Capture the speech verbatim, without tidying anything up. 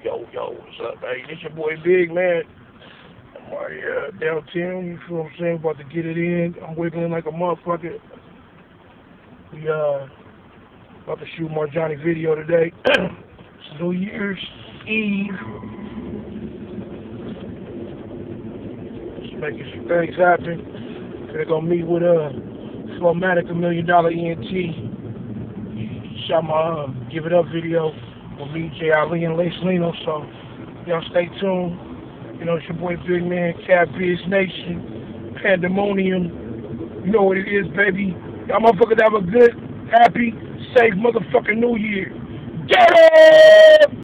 Yo, yo, what's up, hey? This your boy Big, man. I'm already uh, downtown, you feel what I'm saying? About to get it in. I'm wiggling like a motherfucker. We, uh, about to shoot more Johnny video today. It's New Year's Eve. Just making some things happen. Gonna go meet with, uh, Flowmatic, a million dollar E N T. Shot my, uh, Give It Up video. With me, J. Ali, and Lace Lino, so y'all stay tuned. You know, it's your boy Big Man, Cat Biz Nation, Pandemonium. You know what it is, baby. Y'all motherfuckers have a good, happy, safe motherfucking New Year. Get it!